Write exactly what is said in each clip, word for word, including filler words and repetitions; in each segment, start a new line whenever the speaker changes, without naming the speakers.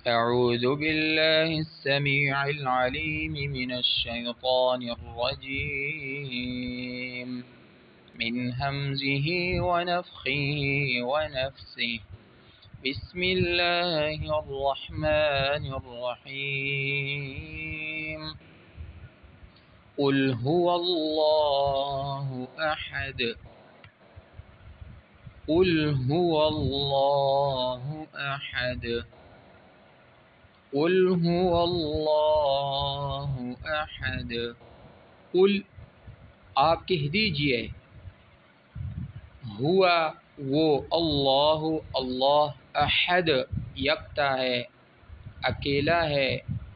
أعوذ بالله السميع العليم من الشيطان الرجيم من همزه ونفخه ونفسه بسم الله الرحمن الرحيم قل هو الله أحد قل هو الله أحد قل هو اللہ احد قل آپ کہہ دیجئے ہوا وہ اللہ اللہ احد یکتا ہے اکیلا ہے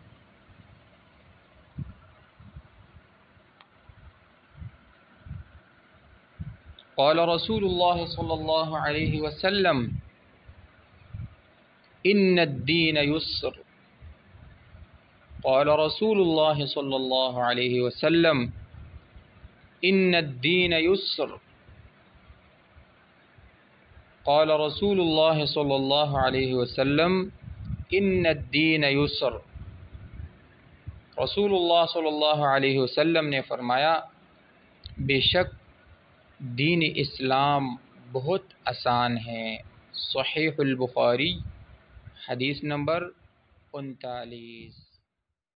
قال رسول اللہ صلی اللہ علیہ وسلم ان الدین یسر قال رسول اللہ صلی اللہ علیہ وسلم ان الدین یسر قال رسول اللہ صلی اللہ علیہ وسلم ان الدین یسر رسول اللہ صلی اللہ علیہ وسلم نے فرمایا بے شک دین اسلام بہت آسان ہے۔ صحیح البخاری حدیث نمبر انتالیس۔